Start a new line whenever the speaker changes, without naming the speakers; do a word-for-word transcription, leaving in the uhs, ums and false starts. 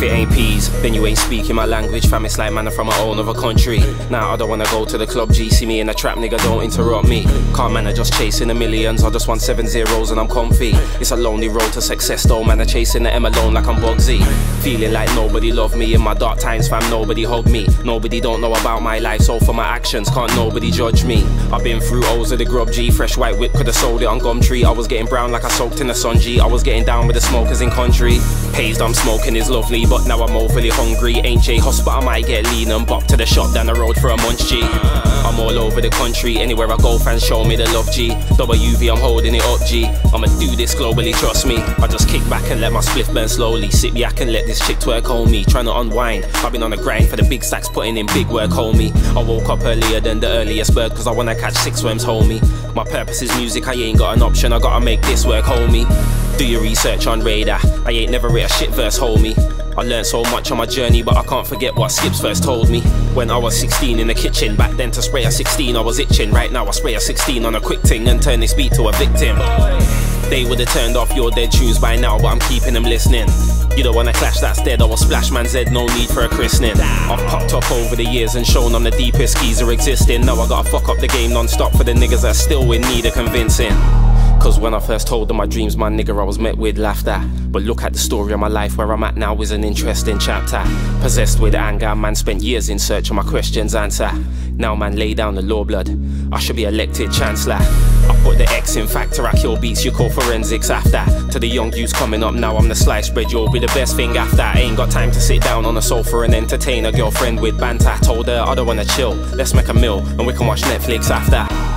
it ain't peas, then you ain't speaking my language. Fam, it's like man, I'm from my own other country. Now I don't wanna go to the club G, see me in a trap, nigga, don't interrupt me. Can't man, I just chasing the millions, I just want seven zeros and I'm comfy. It's a lonely road to success though, man, I'm chasing the M alone like I'm Bugsy. Feeling like nobody loved me in my dark times, fam, nobody hugged me. Nobody don't know about my life, so for my actions, can't nobody judge me. I've been through O's of the grub G, fresh white whip, could've sold it on Gumtree. I was getting brown like I soaked in the sun G, I was getting down with the smokers in country. Hazed I'm smoking is lovely, but now I'm overly hungry. Ain't J Hus, but I might get lean and bop to the shop down the road for a munch G. I'm all over the country, anywhere I go fans show me the love G. W V I'm holding it up G, I'ma do this globally, trust me. I just kick back and let my spliff burn slowly. Sit back and let this chick twerk on me, trying to unwind. I've been on the grind for the big stacks, putting in big work, homie. I woke up earlier than the earliest bird, cause I wanna catch six worms, homie. My purpose is music, I ain't got an option, I gotta make this work, homie. Do your research on Radar, I ain't never read a shit verse, homie. I learned so much on my journey, but I can't forget what Skips first told me. When I was sixteen in the kitchen, back then to spray a sixteen I was itching. Right now I spray a sixteen on a quick ting and turn this beat to a victim. They would've turned off your dead tunes by now, but I'm keeping them listening. You don't wanna clash, that's dead, I will splash man's head, no need for a christening. I've popped up over the years and shown I'm the deepest geezer existing. Now I gotta fuck up the game non-stop for the niggas that still in need of convincing. Cause when I first told them my dreams, my nigga, I was met with laughter. But look at the story of my life, where I'm at now is an interesting chapter. Possessed with anger, man spent years in search of my questions answer. Now man lay down the law blood, I should be elected chancellor. I put the X in factor, I kill beats, you call forensics after. To the young youths coming up now, I'm the sliced bread, you'll be the best thing after. I ain't got time to sit down on a sofa and entertain a girlfriend with banter. Told her I don't wanna chill, let's make a meal and we can watch Netflix after.